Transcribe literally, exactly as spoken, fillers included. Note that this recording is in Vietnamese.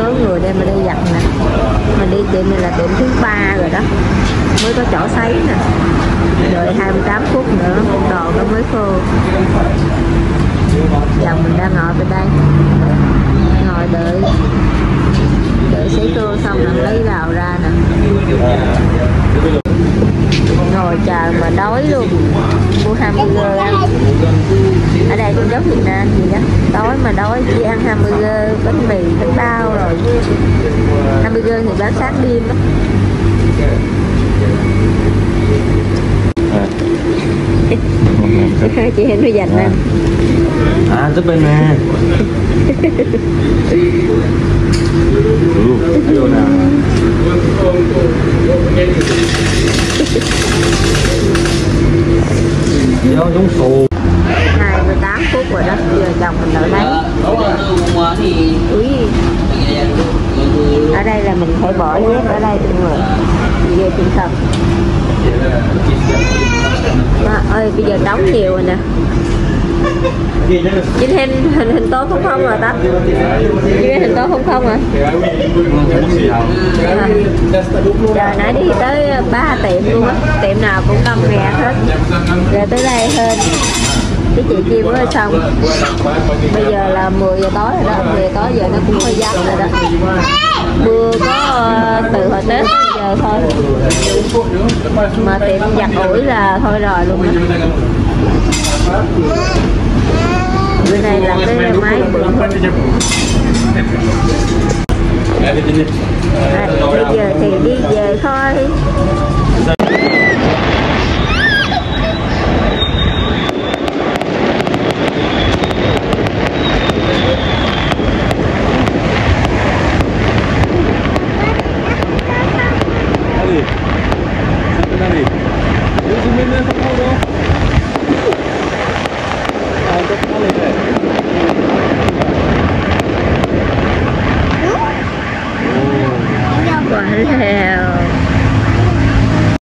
số người đây mà đi giặt nè, mà đi tiệm này là tiệm thứ ba rồi đó, mới có chỗ sấy nè, đợi hai mươi tám phút nữa đồ nó mới khô. Chồng mình đang ngồi bên đây, ngồi đợi đợi sấy khô xong rồi lấy rào ra nè, ngồi chờ mà đói luôn, mua hamburger ăn. Ở đây cũng giống Việt Nam gì đó, đói mà đói chỉ ăn hamburger, bánh mì, bánh bao rồi. Hamburger thì bán sáng đêm đó. Chị Hên nó dành nè. À, giúp bên nè. Vô giống xù. hai mươi tám phút rồi đó, giờ chồng mình đợi lấy. Úi. Ở đây là mình phải bỏ dép ở đây mọi người. Về trung tâm. À, ơi bây giờ đóng nhiều rồi nè. Chị hình hình hình tốt không không à ta? Chị hình tốt không không à? À. Giờ nãy đi tới ba tiệm luôn á, tiệm nào cũng đông nghẹt hết. Rồi tới đây hơn cái chị kia mới xong. Bây giờ là mười giờ tối rồi đó, mười giờ tối giờ nó cũng hơi vắng rồi đó. Mưa có uh, từ hồi Tết tới giờ thôi. Mà tiệm giặt ủi là thôi rồi luôn đó. Bữa này là cái máy bự hơn. À, bây giờ thì đi về thôi. Quả là